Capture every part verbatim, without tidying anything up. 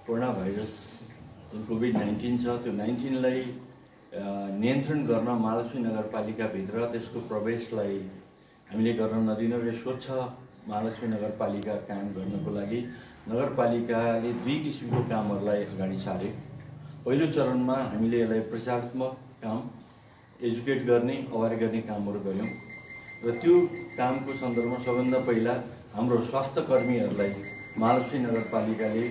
Corona virus जुन COVID nineteen छ त्यो नाइन्टीनलाई नियन्त्रण गर्न महालक्ष्मी नगरपालिकाभित्र त्यसको प्रवेशलाई हामीले गर्न नदिन र स्वच्छ महालक्ष्मी नगरपालिका कायम गर्नको लागि नगरपालिकाले दुई किसिमको कामहरूलाई अगाडि सार्यो। पहिलो चरणमा हामीले यसलाई प्रचारात्मक काम, एजुकेट गर्ने, अवेर गर्ने कामहरू गऱ्यौँ र त्यो कामको सन्दर्भमा सबभन्दा पहिला हाम्रो स्वास्थ्य कर्मीहरूलाई महालक्ष्मी नगरपालिकाले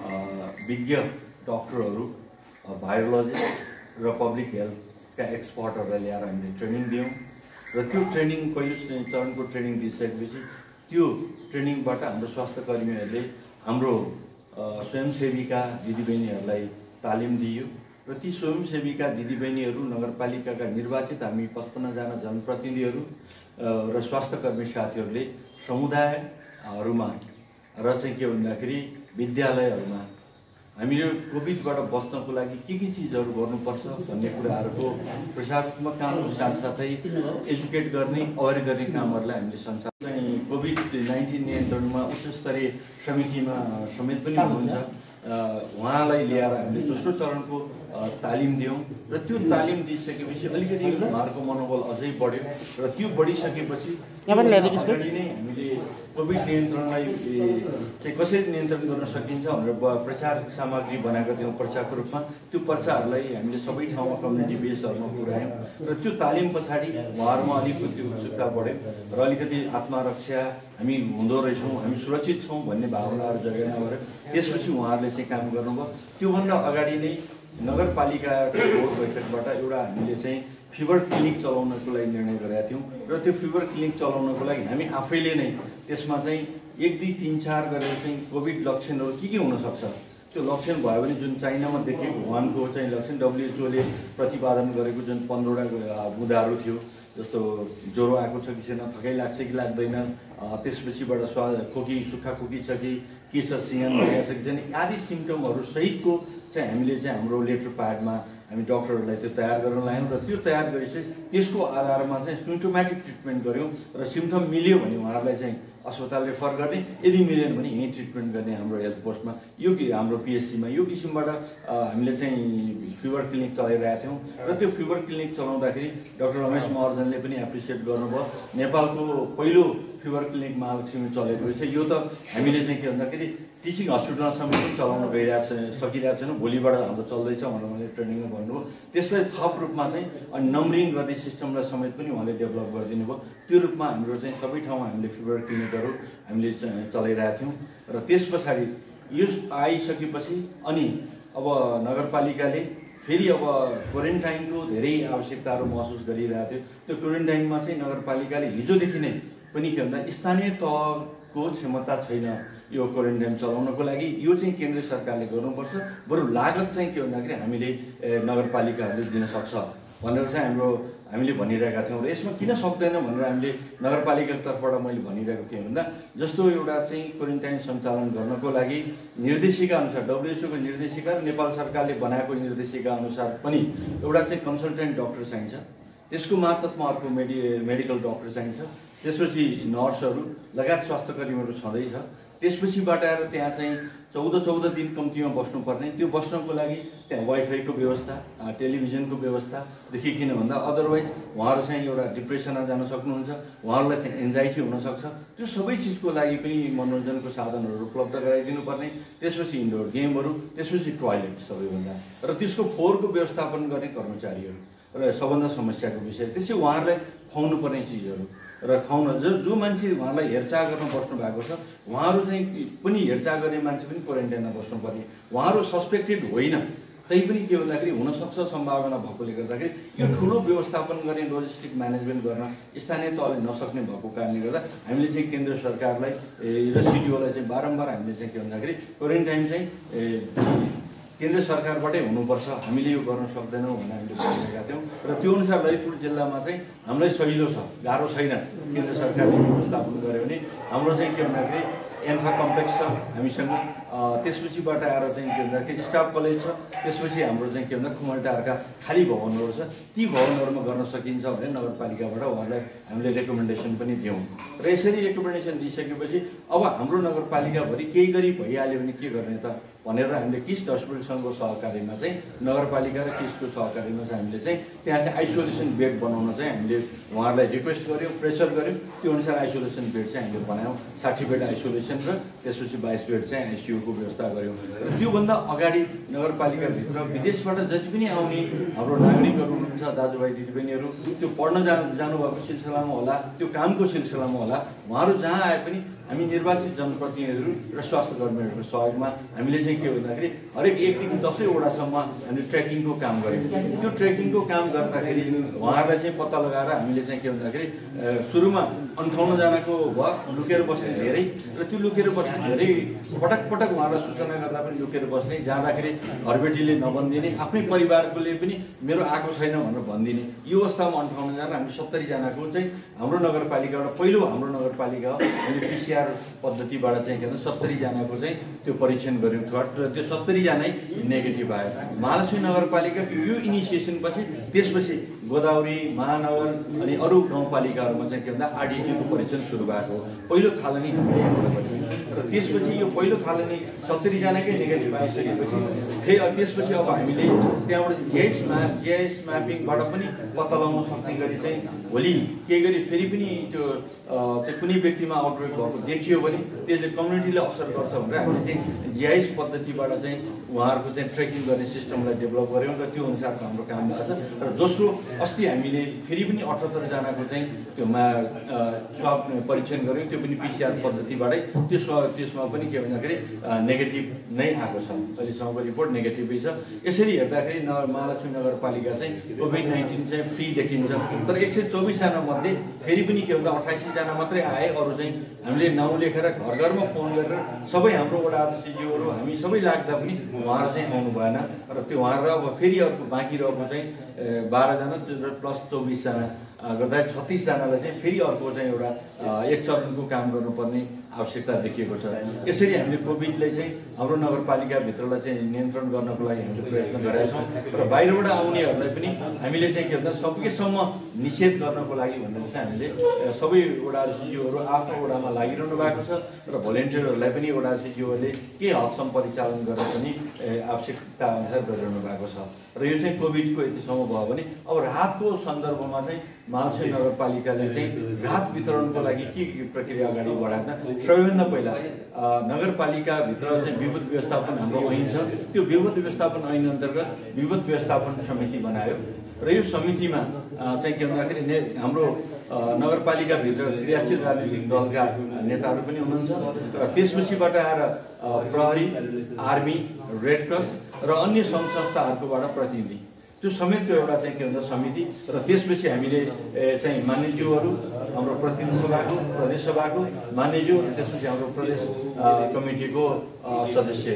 विज्ञ डाक्टरहरू, भाइरोलोजिस्ट र पब्लिक हेल्थका एक्सपर्टहरूलाई ल्याएर हामीले ट्रेनिङ दियौँ र त्यो ट्रेनिङ पहिलो चरणको ट्रेनिङ दिइसकेपछि त्यो ट्रेनिङबाट हाम्रो स्वास्थ्य कर्मीहरूले हाम्रो स्वयंसेविका दिदीबहिनीहरूलाई तालिम दियो र ती स्वयंसेविका दिदीबहिनीहरू नगरपालिकाका निर्वाचित हामी पचपन्नजना जनप्रतिनिधिहरू र स्वास्थ्य कर्मी साथीहरूले समुदायहरूमा र चाहिँ के भन्दाखेरि विद्यालयहरूमा हामीले कोभिडबाट बच्नको लागि के के चिजहरू गर्नुपर्छ भन्ने कुराहरूको प्रचारात्मक कामको साथसाथै एजुकेट गर्ने, अवेर गर्ने कामहरूलाई हामीले सञ्चालन चाहिँ कोभिड नाइन्टीन नियन्त्रणमा उच्च स्तरीय समितिमा समेत पनि हुनुहुन्छ उहाँलाई ल्याएर हामीले दोस्रो चरणको तालिम दियौँ र त्यो तालिम दिइसकेपछि अलिकति उहाँहरूको मनोबल अझै बढ्यो र त्यो बढिसकेपछि अगाडि नै हामीले कोभिड नियन्त्रणलाई चाहिँ कसरी नियन्त्रण गर्न सकिन्छ भनेर प्रचार सामग्री बनाएका थियौँ पर्चाको रूपमा। त्यो पर्चाहरूलाई हामीले सबै ठाउँमा कम्युनिटी बेसहरूमा पुर्यायौँ र त्यो तालिम पछाडि उहाँहरूमा अलिकति उत्सुकता बढ्यो र अलिकति आत्मरक्षा हामी हुँदो रहेछौँ, हामी सुरक्षित छौँ भन्ने भावनाहरू जगाउन गऱ्यो। त्यसपछि उहाँहरूले चाहिँ काम गर्नुभयो। त्योभन्दा अगाडि नै नगरपालिकाको बोर्ड बैठकबाट एउटा हामीले चाहिँ फिभर क्लिनिक चलाउनको लागि निर्णय गरेका थियौँ र त्यो फिभर क्लिनिक चलाउनको लागि हामी आफैले नै त्यसमा चाहिँ एक दुई तिन चार गरेर चाहिँ कोभिड लक्षणहरू के के हुनसक्छ त्यो लक्षण भयो भने जुन चाइनामा देखेको वुहानको चाहिँ लक्षण डब्लुएचओले प्रतिपादन गरेको जुन पन्ध्रवटा बुँदाहरू थियो, जस्तो ज्वरो आएको छ कि छैन, थकाइ लाग्छ कि लाग्दैन, त्यसपछिबाट स्वा खोकी सुक्खा खोकी छ कि के छ, सिँगान भइरहेको छ कि छैन आदि सिम्टमहरू सहितको चाहिँ हामीले चाहिँ हाम्रो लेटर प्याडमा हामी डक्टरहरूलाई त्यो तयार गर्न लायौँ र त्यो तयार गरेपछि त्यसको आधारमा चाहिँ सिम्टोमेटिक ट्रिटमेन्ट गऱ्यौँ र सिम्टम मिल्यो भने उहाँहरूलाई चाहिँ अस्पताल रेफर गर्ने, यदि मिलेन भने यहीँ ट्रिटमेन्ट गर्ने हाम्रो हेल्थ पोस्टमा यो कि हाम्रो पिएचसीमा यो किसिमबाट हामीले चाहिँ फिभर क्लिनिक चलाइरहेका थियौँ र त्यो फिभर क्लिनिक चलाउँदाखेरि डाक्टर रमेश महर्जनले पनि एप्रिसिएट गर्नुभयो। नेपालको पहिलो फिभर क्लिनिक महालक्ष्मी चलेको रहेछ। यो त हामीले चाहिँ के भन्दाखेरि टिचिङ हस्पिटलमा समेत पनि चलाउन गइरहेको छ सकिरहेको छैन, भोलिबाट हाम्रो चल्दैछ भनेर उहाँले ट्रेनिङमा भन्नुभयो। त्यसलाई थप रूपमा चाहिँ अनि नम्बरिङ गर्ने सिस्टमलाई समेत पनि उहाँले डेभलप गरिदिनु भयो। त्यो रूपमा हाम्रो चाहिँ सबै ठाउँमा हामीले फिभर क्लिनिकहरू हामीले चलाइरहेका थियौँ र त्यस पछाडि यो आइसकेपछि अनि अब नगरपालिकाले फेरि अब क्वारेन्टाइनको धेरै आवश्यकताहरू महसुस गरिरहेको थियो। त्यो क्वारेन्टाइनमा चाहिँ नगरपालिकाले हिजोदेखि नै पनि के भन्दा स्थानीय तहको क्षमता छैन यो क्वारेन्टाइन चलाउनको लागि, यो चाहिँ केन्द्र सरकारले गर्नुपर्छ, बरु लागत चाहिँ के भन्दाखेरि हामीले नगरपालिकाहरूले दिन सक्छ भनेर चाहिँ हाम्रो हामीले भनिरहेका थियौँ र यसमा किन सक्दैन भनेर हामीले नगरपालिकाको तर्फबाट मैले भनिरहेको थिएँ भन्दा जस्तो एउटा चाहिँ क्वारेन्टाइन सञ्चालन गर्नको लागि निर्देशिका अनुसार डब्लुएचओको निर्देशिका र नेपाल सरकारले बनाएको निर्देशिका अनुसार पनि एउटा चाहिँ कन्सल्टेन्ट डाक्टर चाहिन्छ, त्यसको मार्फतमा अर्को मेडि मेडिकल डाक्टर चाहिन्छ, त्यसपछि नर्सहरू लगायत स्वास्थ्य कर्मीहरू छँदैछ। त्यसपछिबाट आएर त्यहाँ चाहिँ चौध चौध दिन कम्तीमा बस्नुपर्ने, त्यो बस्नको लागि त्यहाँ वाइफाईको व्यवस्था, टेलिभिजनको व्यवस्थादेखि किन भन्दा अदरवाइज उहाँहरू चाहिँ एउटा डिप्रेसनमा जान सक्नुहुन्छ, उहाँहरूलाई चाहिँ एन्जाइटी हुनसक्छ। त्यो सबै चिजको लागि पनि मनोरञ्जनको साधनहरू उपलब्ध गराइदिनु पर्ने, त्यसपछि इन्डोर गेमहरू, त्यसपछि टोयलेट सबैभन्दा र त्यसको फोहोरको व्यवस्थापन गर्ने कर्मचारीहरू र सबभन्दा समस्याको विषय त्यसै उहाँहरूलाई खुवाउनु पर्ने चिजहरू र खुवाउन जो जो मान्छे उहाँलाई हेरचाह गर्न बस्नु भएको छ उहाँहरू चाहिँ पनि हेरचाह गर्ने मान्छे पनि क्वारेन्टाइनमा बस्नुपर्ने, उहाँहरू सस्पेक्टेड होइन तै पनि के भन्दाखेरि हुनसक्छ सम्भावना भएकोले गर्दाखेरि यो ठुलो व्यवस्थापन गर्ने लोजिस्टिक म्यानेजमेन्ट गर्न स्थानीय तहले नसक्ने भएको कारणले गर्दा हामीले चाहिँ केन्द्र सरकारलाई र सिडिओलाई चाहिँ बारम्बार हामीले चाहिँ के भन्दाखेरि क्वारेन्टाइन चाहिँ केन्द्र सरकारबाटै हुनुपर्छ, हामीले यो गर्न सक्दैनौँ भनेर हामीले भनिरहेका थियौँ र त्यो अनुसार ललितपुर जिल्लामा चाहिँ हामीलाई सजिलो छ, गाह्रो छैन। केन्द्र सरकारले व्यवस्थापन गर्यो भने हाम्रो चाहिँ के भन्दाखेरि एन्फा कम्प्लेक्स छ हामीसँग, त्यसपछिबाट आएर चाहिँ के भन्दाखेरि स्टाफ कलेज छ, त्यसपछि हाम्रो चाहिँ के भन्दा कुमलटारका खाली भवनहरू छ, ती भवनहरूमा गर्न सकिन्छ भने नगरपालिकाबाट उहाँहरूलाई हामीले रेकमेन्डेसन पनि दियौँ र यसरी रेकमेन्डेसन दिइसकेपछि अब हाम्रो नगरपालिकाभरि केही गरी भइहाल्यो भने के गर्ने त भनेर हामीले किस्ट हस्पिटलसँगको सहकारीमा चाहिँ नगरपालिका र किस्टको सहकारीमा चाहिँ हामीले चाहिँ त्यहाँ चाहिँ आइसोलेसन बेड बनाउन चाहिँ हामीले उहाँहरूलाई रिक्वेस्ट गऱ्यौँ, प्रेसर गऱ्यौँ। त्यो अनुसार आइसोलेसन बेड चाहिँ हामीले बनायौँ। साठी बेड आइसोलेसन र त्यसपछि बाइस बेड चाहिँ आइसियुको व्यवस्था गऱ्यौँ। र त्योभन्दा अगाडि नगरपालिकाभित्र विदेशबाट जति पनि आउने हाम्रो नागरिकहरू हुनुहुन्छ, दाजुभाइ दिदीबहिनीहरू, त्यो पढ्न जानु जानुभएको सिलसिलामा होला, त्यो कामको सिलसिलामा होला, उहाँहरू जहाँ आए पनि हामी निर्वाचित जनप्रतिनिधिहरू र स्वास्थ्य कर्मीहरूको सहयोगमा हामीले चाहिँ के भन्दाखेरि हरेक एकदेखि दसैँवटासम्म हामीले ट्रेकिङको काम गऱ्यौँ। त्यो ट्रेकिङको काम गर्दाखेरि उहाँहरूलाई चाहिँ पत्ता लगाएर हामीले चाहिँ के भन्दाखेरि सुरुमा अन्ठाउन्नजनाको भयो लुकेर बस्ने धेरै, र त्यो लुकेर बस्ने धेरै पटक पटक उहाँहरूलाई सूचना गर्दा पनि लुकेर बस्ने, जाँदाखेरि घरबेटीले नभनिदिने, आफ्नै परिवारकोले पनि मेरो आएको छैन भनेर भनिदिने। यो अवस्थामा अन्ठाउन्नजना हामी सत्तरीजनाको चाहिँ हाम्रो नगरपालिकाबाट पहिलो हाम्रो नगरपालिका हो, हामीले पिसिआर पद्धतिबाट चाहिँ के भन्छ सत्तरीजनाको चाहिँ त्यो परीक्षण गऱ्यौँ र त्यो सत्तरीजनै नेगेटिभ आयो। महालक्ष्मी नगरपालिकाको यो इनिसिएसनपछि त्यसपछि गोदावरी, महानगर अनि अरू गाउँपालिकाहरूमा चाहिँ के भन्दा आरडिटीको परीक्षण सुरु भएको हो। पहिलो थालनी हामीले गरेपछि र त्यसपछि यो पहिलो थालनी सत्तरीजनाकै नेगेटिभ आइसकेपछि फेरि त्यसपछि अब हामीले त्यहाँबाट जिआइएस म्याप जिआइएस म्यापिङबाट पनि पत्ता लगाउन सक्ने गरी चाहिँ भोलि केही गरी फेरि पनि त्यो चाहिँ कुनै व्यक्तिमा आउटब्रेक भएको देखियो भने त्यसले कम्युनिटीलाई असर गर्छ भनेर हामीले चाहिँ जिआइएस पद्धतिबाट चाहिँ उहाँहरूको चाहिँ ट्रेकिङ गर्ने सिस्टमलाई डेभलप गऱ्यौँ र त्यो अनुसारको हाम्रो काम भएको छ। र दोस्रो अस्ति हामीले फेरि पनि अठहत्तरजनाको चाहिँ त्यो मा स्वाब परीक्षण गऱ्यौँ, त्यो पनि पिसिआर पद्धतिबाटै। त्यसमा त्यसमा पनि के भन्दाखेरि नेगेटिभ नै आएको छ, अहिलेसम्मको रिपोर्ट नेगेटिभै छ। यसरी हेर्दाखेरि न महालक्ष्मी नगरपालिका चाहिँ कोभिड नाइन्टिन चाहिँ फ्री देखिन्छ। तर एक सय चौबिसजना मध्ये फेरि पनि के भन्दा अठाइसजना मात्रै आए, अरू चाहिँ हामीले नाउँ लेखेर घर घरमा फोन गरेर सबै हाम्रो वडा अध्यक्षज्यूहरू हामी सबै लाग्दा पनि उहाँहरू चाहिँ आउनु भएन। र त्यो उहाँहरू अब फेरि अर्को बाँकी रहेको चाहिँ बाह्रजना प्लस चौबिसजना गर्दा छत्तिसजनालाई चाहिँ फेरि अर्को चाहिँ एउटा एक चरणको काम गर्नुपर्ने आवश्यकता देखिएको छ। यसरी हामीले कोभिडलाई चाहिँ हाम्रो नगरपालिकाभित्रलाई चाहिँ नियन्त्रण गर्नको लागि हामीले प्रयत्न गरेका छौँ र बाहिरबाट आउनेहरूलाई पनि हामीले चाहिँ के भन्छ सकेसम्म निषेध गर्नको लागि भनेर चाहिँ हामीले सबै वडा अध्यक्षज्यूहरू आफ्नो वडामा लागिरहनु भएको छ र भोलिन्टियरहरूलाई पनि वडा अध्यक्षज्यूहरूले के हदसम्म परिचालन गरेर पनि आवश्यकता अनुसार गरिरहनु भएको छ। र यो चाहिँ कोभिडको यतिसम्म भयो भने अब राहतको सन्दर्भमा चाहिँ महालक्ष्मी नगरपालिकाले चाहिँ राहत वितरणको लागि के प्रक्रिया अगाडि बढाएन। सबैभन्दा पहिला नगरपालिकाभित्र चाहिँ विपद व्यवस्थापन हाम्रो ऐन छ, त्यो विपद व्यवस्थापन ऐन अन्तर्गत विपद व्यवस्थापन समिति बनायो र यो समितिमा चाहिँ के भन्दाखेरि हाम्रो नगरपालिकाभित्र क्रियाशील राजनीतिक दलका नेताहरू पनि हुनुहुन्छ र त्यसपछिबाट आएर प्रहरी, आर्मी, रेड क्रस र अन्य सङ्घ संस्थाहरूकोबाट प्रतिनिधि, त्यो समेतको एउटा चाहिँ के भन्छ समिति। र त्यसपछि हामीले चाहिँ मान्यज्यूहरू हाम्रो प्रतिनिधि सभाको प्रदेश सभाको मान्यज्यू र त्यसपछि हाम्रो प्रदेश कमिटीको सदस्य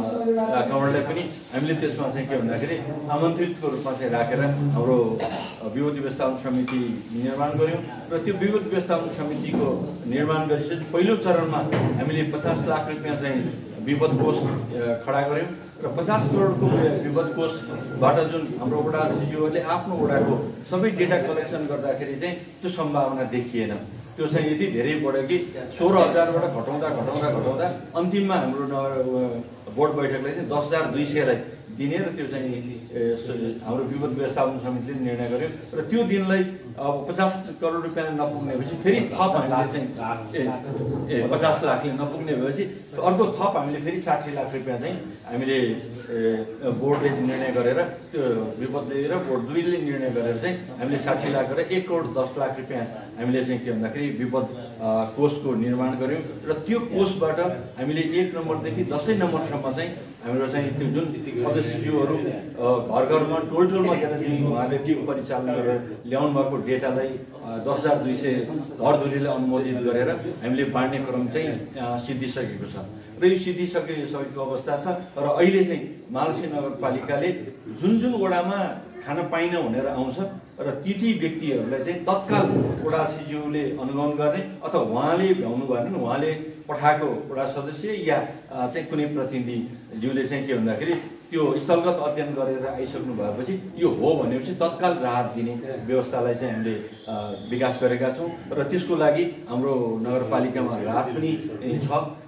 कमललाई पनि हामीले त्यसमा चाहिँ के भन्दाखेरि आमन्त्रितको रूपमा चाहिँ राखेर हाम्रो विपद व्यवस्थापन समिति निर्माण गऱ्यौँ। र त्यो विपद व्यवस्थापन समितिको निर्माण गरिसकेपछि पहिलो चरणमा हामीले पचास लाख रुपियाँ चाहिँ विपद कोष खडा गऱ्यौँ र पचास करोडको विपद कोषबाट जुन हाम्रो वडा अध्यक्षज्यूहरूले आफ्नो वडाको सबै डेटा कलेक्सन गर्दाखेरि चाहिँ त्यो सम्भावना देखिएन। त्यो चाहिँ यति धेरै बढ्यो कि सोह्र हजारबाट घटाउँदा घटाउँदा घटाउँदा अन्तिममा हाम्रो बोर्ड बैठकले चाहिँ दस हजार दुई सयलाई दिने र त्यो चाहिँ हाम्रो विपद व्यवस्थापन समितिले निर्णय गर्यो र त्यो दिनलाई अब पचास करोड रुपियाँ नपुग्नेपछि फेरि थप हामीले चाहिँ ए पचास लाखले नपुग्ने भएपछि अर्को थप हामीले फेरि साठी लाख रुपियाँ चाहिँ हामीले बोर्डले निर्णय गरेर त्यो विपद लिएर बोर्ड दुईले निर्णय गरेर चाहिँ हामीले साठी लाख गरेर एक करोड दस लाख रुपियाँ हामीले चाहिँ के भन्दाखेरि विपद कोषको निर्माण गऱ्यौँ र त्यो कोषबाट हामीले एक नम्बरदेखि दसैँ नम्बरसम्म चाहिँ हाम्रो चाहिँ त्यो जुन सदस्यज्यूहरू घर घरमा टोल टोलमा गएर जुन उहाँले टिम परिचालन गरेर ल्याउनु भएको डेटालाई दस हजार दुई सय घरधुरीलाई अनुमोदित गरेर हामीले बाँड्ने क्रम चाहिँ सिद्धिसकेको छ र यो सिद्धिसकेको अवस्था छ। र अहिले चाहिँ महालक्ष्मी नगरपालिकाले जुन जुन वडामा खान पाइन भनेर आउँछ र ती ती व्यक्तिहरूलाई चाहिँ तत्काल वडा अध्यक्षज्यूले अनुगमन गर्ने अथवा उहाँले भ्याउनु भएन भने उहाँले पठाएको वडा सदस्य या चाहिँ कुनै प्रतिनिधिज्यूले चाहिँ के भन्दाखेरि त्यो स्थलगत अध्ययन गरेर आइसक्नु भएपछि यो हो भनेपछि तत्काल राहत दिने व्यवस्थालाई चाहिँ हामीले विकास गरेका छौँ र त्यसको लागि हाम्रो नगरपालिकामा राहत पनि छ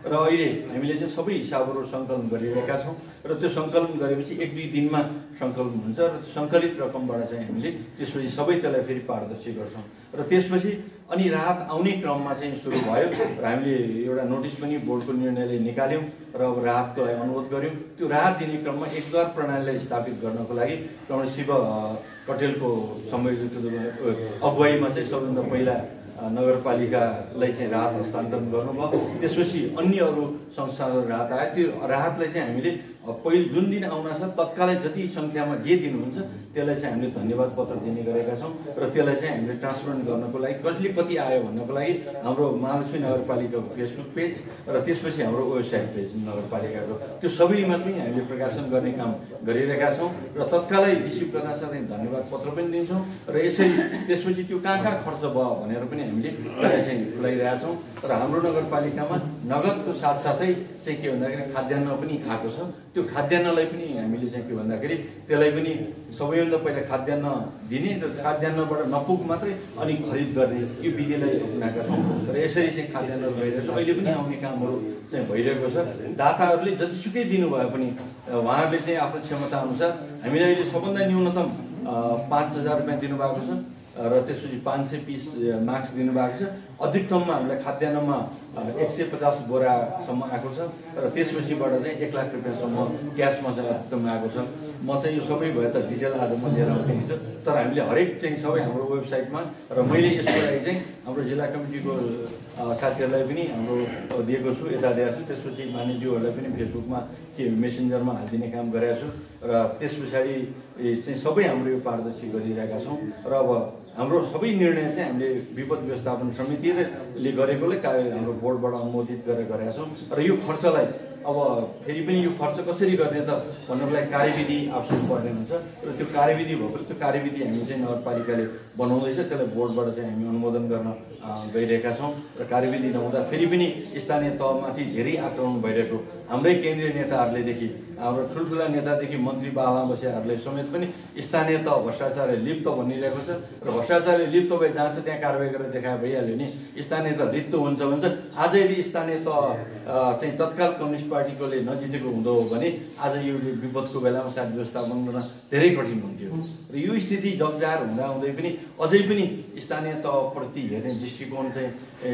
र अहिले हामीले चाहिँ सबै हिसाबहरू सङ्कलन गरिरहेका छौँ र त्यो सङ्कलन गरेपछि एक दुई दिनमा सङ्कलन हुन्छ र त्यो सङ्कलित रकमबाट चाहिँ हामीले त्यसपछि सबै त्यसलाई फेरि पारदर्शी गर्छौँ र त्यसपछि अनि राहत आउने क्रममा चाहिँ सुरु भयो र हामीले एउटा नोटिस पनि बोर्डको निर्णयले निकाल्यौँ र अब राहतको लागि अनुरोध गऱ्यौँ। त्यो राहत दिने क्रममा एकद्वार प्रणालीलाई स्थापित गर्नको लागि क्रमश शिव कटेलको संयोजित अगुवाईमा चाहिँ सबैभन्दा पहिला नगरपालिकालाई चाहिँ राहत हस्तान्तरण गर्नुभयो। त्यसपछि अन्य अरू संस्थाहरू राहत आयो। त्यो राहतलाई चाहिँ हामीले पहिलो जुन दिन आउन छ तत्कालै जति सङ्ख्यामा जे दिनुहुन्छ त्यसलाई चाहिँ हामीले धन्यवाद पत्र दिने गरेका छौँ र त्यसलाई चाहिँ हामीले ट्रान्सपरेन्ट गर्नको लागि कसले कति आयो भन्नको लागि हाम्रो महालक्ष्मी नगरपालिकाको फेसबुक पेज र त्यसपछि हाम्रो वेबसाइट पेज नगरपालिकाको त्यो सबैमा पनि हामीले प्रकाशन गर्ने काम गरिरहेका छौँ र तत्कालै रिसिभ गर्न सक्ने धन्यवाद पत्र पनि दिन्छौँ र यसरी त्यसपछि त्यो कहाँ कहाँ खर्च भयो भनेर पनि हामीले त्यसलाई चाहिँ खुलाइरहेका छौँ र हाम्रो नगरपालिकामा नगदको साथसाथै चाहिँ के भन्दाखेरि खाद्यान्न पनि आएको छ। त्यो खाद्यान्नलाई पनि हामीले चाहिँ के भन्दाखेरि त्यसलाई पनि सबैभन्दा पहिला खाद्यान्न दिने र खाद्यान्नबाट नपुग मात्रै अनि खरिद गर्ने यो विधिलाई अपनाएका छौँ र यसरी चाहिँ खाद्यान्न भइरहेको छ। अहिले पनि आउने कामहरू चाहिँ भइरहेको छ। दाताहरूले जतिसुकै दिनुभयो पनि उहाँहरूले चाहिँ आफ्नो क्षमता अनुसार हामीले अहिले सबभन्दा न्यूनतम पाँच हजार रुपियाँ दिनुभएको छ र त्यसपछि पाँच सय पिस मास्क दिनुभएको छ। अधिकतममा हामीलाई खाद्यान्नमा एक सय पचास बोरासम्म आएको छ र त्यसपछिबाट चाहिँ एक लाख रुपियाँसम्म क्यासमा चाहिँ अधिकतम आएको छ। म चाहिँ यो सबै भयो त डिटेल आज म लिएर आउँछु तर हामीले हरेक चाहिँ सबै हाम्रो वेबसाइटमा र मैले यसको लागि चाहिँ हाम्रो जिल्ला कमिटीको साथीहरूलाई पनि हाम्रो दिएको छु, यता दिएको छु। त्यसपछि मानिज्यूहरूलाई पनि फेसबुकमा के मेसेन्जरमा हालिदिने काम गरेको छु र त्यस पछाडि चाहिँ सबै हाम्रो यो पारदर्शी गरिरहेका छौँ र अब हाम्रो सबै निर्णय चाहिँ हामीले विपद व्यवस्थापन समितिले गरेकोले हाम्रो बोर्डबाट अनुमोदित गरेर गरेका छौँ र यो खर्चलाई अब फेरि पनि यो खर्च कसरी गर्ने त भन्नको लागि कार्यविधि आवश्यक पर्ने हुन्छ र त्यो कार्यविधि भएकोले त्यो कार्यविधि हामी चाहिँ नगरपालिकाले बनाउँदैछ। त्यसलाई बोर्डबाट चाहिँ हामी अनुमोदन गर्न गइरहेका छौँ र कार्यविधि नहुँदा फेरि पनि स्थानीय तहमाथि धेरै आक्रमण भइरहेको हाम्रै केन्द्रीय नेताहरूलेदेखि हाम्रो ठुल्ठुला नेतादेखि मन्त्री बाबा बसेहरूले समेत पनि स्थानीय तह भ्रष्टाचारले लिप्त भनिरहेको छ र भ्रष्टाचारले लिप्त भए जहाँ छ त्यहाँ कारवाही गरेर देखाए भइहाल्यो नि। स्थानीय तह लिप्त हुन्छ भन्छ आज यदि स्थानीय तह चाहिँ तत्काल कम्युनिस्ट पार्टीकोले नजितेको हुँदो हो भने आज यो विपदको बेलामा साथ व्यवस्थापन गर्न धेरै कठिन हुन्थ्यो र यो स्थिति जगजाहेर हुँदा हुँदै पनि अझै पनि स्थानीय तहप्रति हेर्ने दृष्टिकोण चाहिँ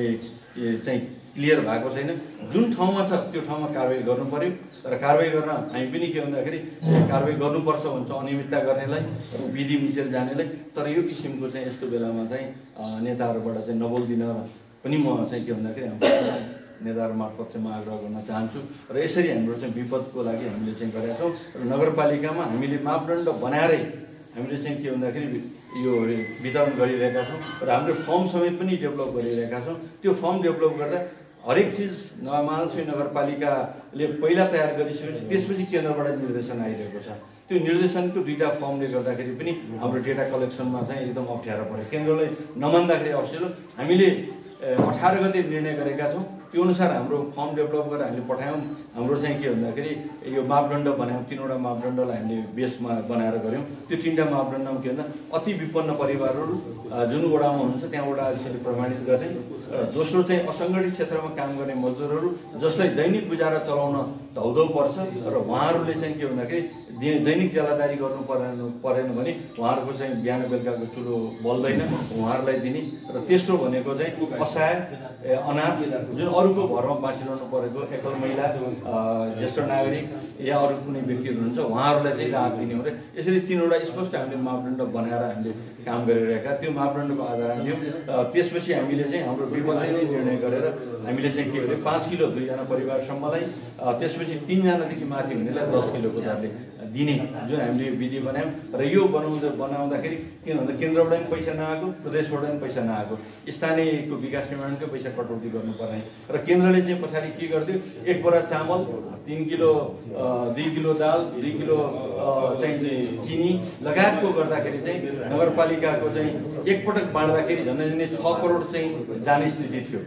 चाहिँ क्लियर भएको छैन। जुन ठाउँमा छ त्यो ठाउँमा कारवाही गर्नु पर्यो र कारवाही गर्न हामी पनि के भन्दाखेरि कारवाही गर्नुपर्छ भन्छ अनियमितता गर्नेलाई विधि मिचेर जानेलाई। तर यो किसिमको चाहिँ यस्तो बेलामा चाहिँ नेताहरूबाट चाहिँ नबोलिदिन पनि म चाहिँ के भन्दाखेरि हाम्रो नेताहरू मार्फत चाहिँ म आग्रह गर्न चाहन्छु र यसरी हाम्रो चाहिँ विपदको लागि हामीले चाहिँ गरेका छौँ र नगरपालिकामा हामीले मापदण्ड बनाएरै हामीले चाहिँ के भन्दाखेरि यो वितरण गरिरहेका छौँ र हाम्रो फर्म समेत पनि डेभलप गरिरहेका छौँ। त्यो फर्म डेभलप गर्दा हरेक चिज महालक्ष्मी नगरपालिकाले पहिला तयार गरिसकेपछि त्यसपछि केन्द्रबाट निर्देशन आइरहेको छ। त्यो निर्देशनको दुईवटा फर्मले गर्दाखेरि पनि हाम्रो डेटा कलेक्सनमा चाहिँ एकदम अप्ठ्यारो पर्यो। केन्द्रले नमान्दाखेरि अप्ठ्यारो हामीले अठार गते निर्णय गरेका छौँ। त्यो अनुसार हाम्रो फर्म डेभलप गरेर हामीले पठायौँ। हाम्रो चाहिँ के भन्दाखेरि यो मापदण्ड बनायौँ, तिनवटा मापदण्डलाई हामीले बेसमा बनाएर गऱ्यौँ। त्यो तिनवटा मापदण्डमा के भन्दा अति विपन्न परिवारहरू जुन वडामा हुनुहुन्छ त्यहाँ वडा यसरी प्रमाणित गर्ने, दोस्रो चाहिँ असङ्गठित क्षेत्रमा काम गर्ने मजदुरहरू जसलाई दैनिक गुजारा चलाउन धौधौ पर्छ र उहाँहरूले चाहिँ के भन्दाखेरि दैनिक ज्यालादारी गर्नु परेन परेन भने उहाँहरूको चाहिँ बिहान बेलुकाको चुलो बल्दैन उहाँहरूलाई दिने र तेस्रो भनेको चाहिँ असहाय अनाथ जुन अरूको घरमा बाँचिरहनु परेको एकल महिला ज्येष्ठ नागरिक या अरू कुनै व्यक्तिहरू हुनुहुन्छ उहाँहरूलाई चाहिँ राहत दिने हो। यसरी तिनवटा स्पष्ट हामीले मापदण्ड बनाएर हामीले काम गरिरहेका त्यो मापदण्डको आधारमा थियौँ। त्यसपछि हामीले चाहिँ हाम्रो विपदलाई नै निर्णय गरेर हामीले चाहिँ के भने पाँच किलो दुईजना परिवारसम्मलाई त्यसपछि तिनजनादेखि माथि हुनेलाई दस किलोको दरले दिने जुन हामीले यो विधि बनायौँ र यो बनाउँदा बनाउँदाखेरि किन भन्दा केन्द्रबाट पनि पैसा नआएको प्रदेशबाट पनि पैसा नआएको स्थानीयको विकास निर्माणकै पैसा कटौती गर्नुपर्ने र केन्द्रले चाहिँ पछाडि के गर्थ्यो एक बोरा चामल तिन किलो दुई किलो दाल दुई किलो चाहिँ चिनी लगायतको गर्दाखेरि चाहिँ नगरपालिकाको चाहिँ एकपटक बाँड्दाखेरि झन्डै झन्डै छ करोड चाहिँ जाने स्थिति थियो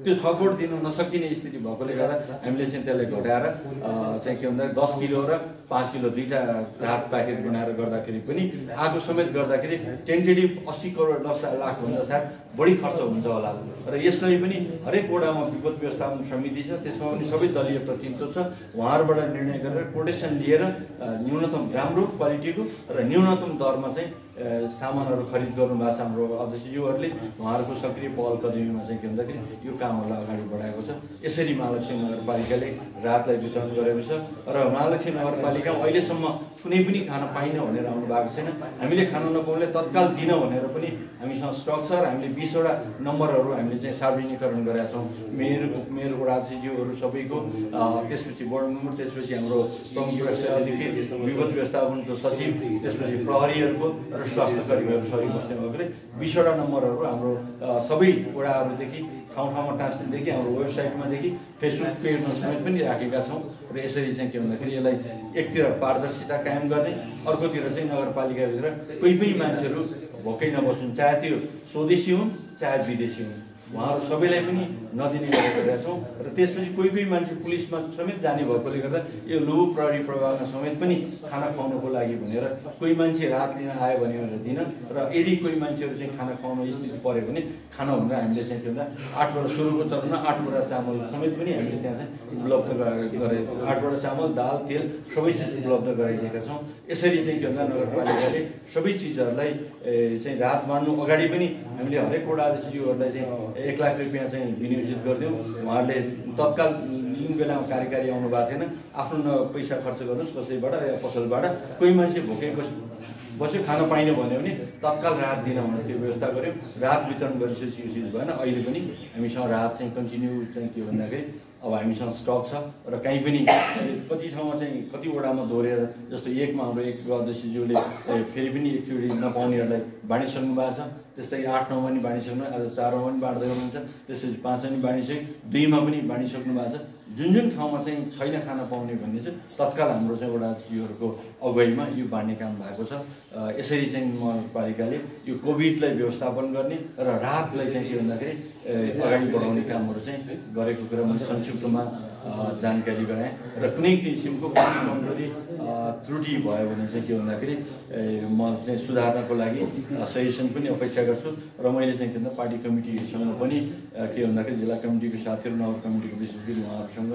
त्यो छ करोड दिन नसकिने स्थिति भएकोले गर्दा हामीले चाहिँ त्यसलाई घटाएर चाहिँ के भन्दा दस किलो र पाँच किलो दुईवटा राहत प्याकेज बनाएर गर्दाखेरि पनि आगो समेत गर्दाखेरि टेन्टेटिभ अस्सी करोड दस लाखभन्दा साथ बढी खर्च हुन्छ होला र यसलाई पनि हरेक वडामा विपद व्यवस्थापन समिति छ, त्यसमा पनि सबै दलीय प्रतिनिधित्व छ। उहाँहरूबाट निर्णय गरेर कोटेसन लिएर न्यूनतम राम्रो क्वालिटीको र न्यूनतम दरमा चाहिँ सामानहरू खरिद गर्नुभएको छ हाम्रो अध्यक्षज्यूहरूले। उहाँहरूको सक्रिय पहल कदमीमा चाहिँ के भन्दाखेरि यो कामहरूलाई अगाडि बढाएको छ। यसरी महालक्ष्मी नगरपालिकाले राहतलाई वितरण गरेको छ र महालक्ष्मी नगरपालिका अहिलेसम्म कुनै पनि खान पाइन भनेर आउनु भएको छैन। हामीले खान नपाउनेले तत्काल दिन भनेर पनि हामीसँग स्टक छ र हामीले बिसवटा नम्बरहरू हामीले चाहिँ सार्वजनिकरण गरेका छौँ। मेयर मेयर वडाध्यक्षज्यूहरू सबैको, त्यसपछि बोर्ड मेम्बर, त्यसपछि हाम्रो प्रमुख व्यवसाय अधिकृत, विपद व्यवस्थापनको सचिव, त्यसपछि प्रहरीहरूको र स्वास्थ्य कर्मीहरू सबै बस्ने भएकोले बिसवटा नम्बरहरू हाम्रो सबै वडाहरूदेखि ठाउँ ठाउँमा टाँस्नेदेखि हाम्रो वेबसाइटमादेखि फेसबुक पेजमा समेत पनि राखेका छौँ र यसरी चाहिँ के भन्दाखेरि यसलाई एकतिर पारदर्शिता कायम गर्ने, अर्कोतिर चाहिँ नगरपालिकाभित्र कोही पनि मान्छेहरू भोकै नबस्छन्, चाहे त्यो स्वदेशी हुन् चाहे विदेशी हुन्, उहाँहरू सबैलाई पनि नदिने गरेका छौँ। र त्यसपछि कोही कोही मान्छे पुलिसमा समेत जाने भएकोले गर्दा यो लु प्रहरी प्रभागमा समेत पनि खाना खुवाउनको लागि भनेर कोही मान्छे राहत लिन आयो भने भनेर दिन र यदि कोही मान्छेहरू चाहिँ खाना खुवाउन स्थिति पऱ्यो भने खाना भनेर हामीले चाहिँ के भन्दा आठवटा सुरुको चरणमा आठवटा चामल समेत पनि हामीले त्यहाँ चाहिँ उपलब्ध गरे आठवटा चामल, दाल, तेल सबै चिज उपलब्ध गराइदिएका छौँ। यसरी चाहिँ के भन्दा नगरपालिकाले सबै चिजहरूलाई चाहिँ राहत बाँड्नु अगाडि पनि हामीले हरेक वडा अध्यक्षज्यूहरूलाई चाहिँ एक लाख रुपियाँ चाहिँ विनियोजित गरिदिउँ। उहाँहरूले तत्काल जुन बेलामा कार्यकारी आउनु भएको थिएन, आफ्नो पैसा खर्च गर्नुहोस् कसैबाट या पसलबाट, कोही मान्छे भोकै बस्यो खान पाइन भन्यो भने तत्काल राहत दिन भनेर त्यो व्यवस्था गऱ्यौँ। राहत वितरण गरिसकेपछि यो चिज भएन। अहिले पनि हामीसँग राहत चाहिँ कन्टिन्यू चाहिँ के भन्दाखेरि अब हामीसँग स्टक छ र कहीँ पनि कति ठाउँमा चाहिँ कति वडामा दोहोरेर, जस्तो एकमा हाम्रो एक अध्यक्षज्यूले फेरि पनि एकचोटि नपाउनेहरूलाई बाँडिसक्नु भएको छ, त्यस्तै आठ नौमा पनि बाँडिसक्नु, आज चारमा पनि बाँड्दै हुनुहुन्छ, त्यसपछि पाँचमा पनि बाँडिसक्यो, दुईमा पनि बाँडिसक्नु भएको छ। जुन जुन ठाउँमा चाहिँ छैन खान पाउने भन्ने चाहिँ तत्काल हाम्रो चाहिँ वडा अध्यक्षज्यूहरूको अगुवाईमा यो बाँड्ने काम भएको छ। यसरी चाहिँ नगरपालिकाले यो कोभिडलाई व्यवस्थापन गर्ने र राहतलाई चाहिँ के भन्दाखेरि अगाडि बढाउने कामहरू चाहिँ गरेको कुरा मैले संक्षिप्तमा जानकारी गराएँ र कुनै किसिमको कुनै कमजोरी त्रुटि भयो भने चाहिँ के भन्दाखेरि म चाहिँ सुधार्नको लागि सजेसन पनि अपेक्षा गर्छु र मैले चाहिँ के भन्दा पार्टी कमिटीसँग पनि के भन्दाखेरि जिल्ला कमिटीको साथीहरू, नगर कमिटीको विशेष गरी उहाँहरूसँग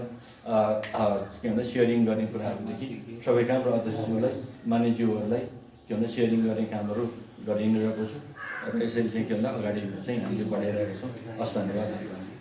के भन्दा सेयरिङ गर्ने कुराहरूदेखि सबै काम र अध्यक्षज्यूलाई, मान्यज्यूहरूलाई के भन्दा सेयरिङ गर्ने कामहरू गरिरहेको छु र यसरी चाहिँ के भन्दा अगाडि चाहिँ हामीले बढाइरहेका छौँ। हस्, धन्यवाद।